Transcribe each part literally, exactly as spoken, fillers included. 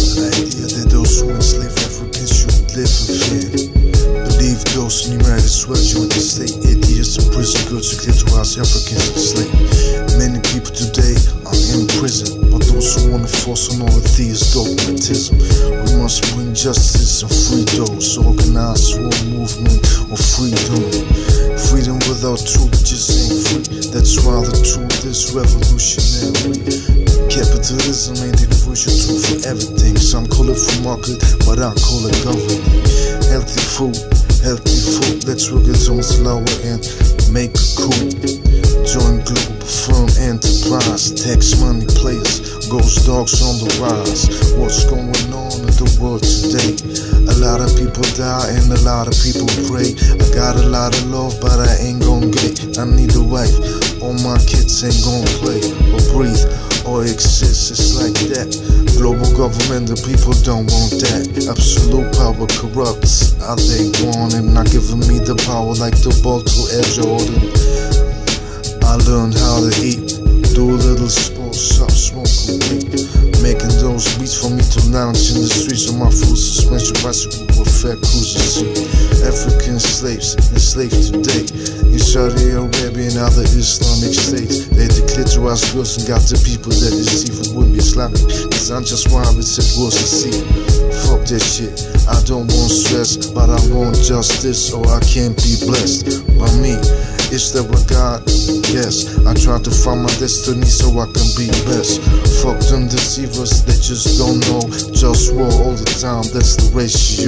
The idea that those who enslave Africans should live in fear. Believe those in the United States joined the state. Eight years in prison, good to clitorize Africans enslaved. Many people today are in prison, but those who want to force on all of these dogmatism. We must bring justice and free those. Organize war movement of freedom. Freedom without truth just ain't free. That's why the truth is revolutionary. Capitalism ain't the universal truth for everything. Some call it free market, but I call it government. Healthy food, healthy food. Let's work it on slower and make a coup. Join global firm enterprise. Tax money players, ghost dogs on the rise. What's going on in the world today? A lot of people die and a lot of people pray. I got a lot of love, but I ain't gon' get. I need a wife. All my kids ain't gon' play or breathe or exist. It's like that. Global government, the people don't want that. Absolute power corrupts. All they want and not giving me the power like the ball to Air Jordan. I learned how to eat, do a little sports, stop smoking weed. Making those beats for me to lounge in the streets on my full suspension bicycle with fat cruiser seat. African slaves enslaved today in Saudi Arabia and other Islamic states. They declared to us girls and got the people that deceive it wouldn't be Islamic. Cause I'm just why it said was to see. Fuck that shit, I don't want stress, but I want justice or I can't be blessed by me. Is there a God? Yes, I try to find my destiny so I can be best. Fuck them deceivers, they just don't know. Just war all the time, that's the ratio.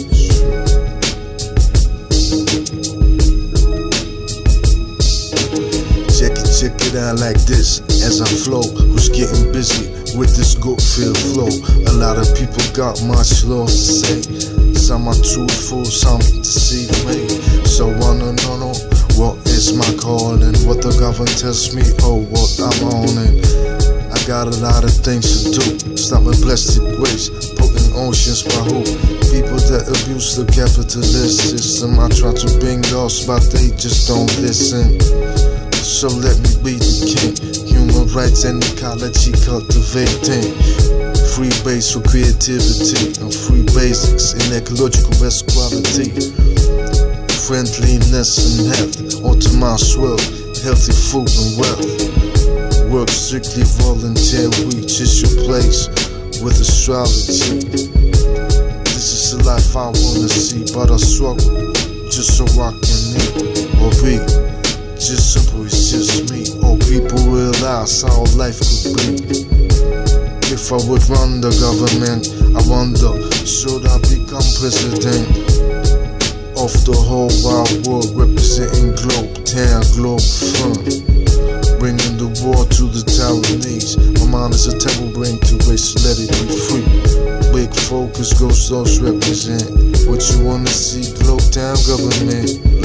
Check it, check it out like this as I flow. Who's getting busy with this good feel flow? A lot of people got much love to say. Some are truthful, some deceive me. So I don't know what is my calling, what the government tells me, oh what I'm on it. I got a lot of things to do. Stop my plastic waste, putting oceans by who? People that abuse the capitalist system. I try to bring laws, but they just don't listen. So let me be the king. Human rights and ecology cultivating. Free base for creativity and free basics in ecological best quality. Friendliness and health, onto my swell, healthy food and wealth. Work strictly volunteer, reach is your place with astrology. This is the life I wanna see, but I struggle just so I can eat or be. Just simple, it's just me. Or people realize how life could be. If I would run the government, I wonder, should I become president of the whole wide world, representing globe, town, globe front, bringing the war to the Taiwanese. My mind is a terrible brain to waste, let it be free. Big focus, ghost those represent what you wanna see, globe, town, government.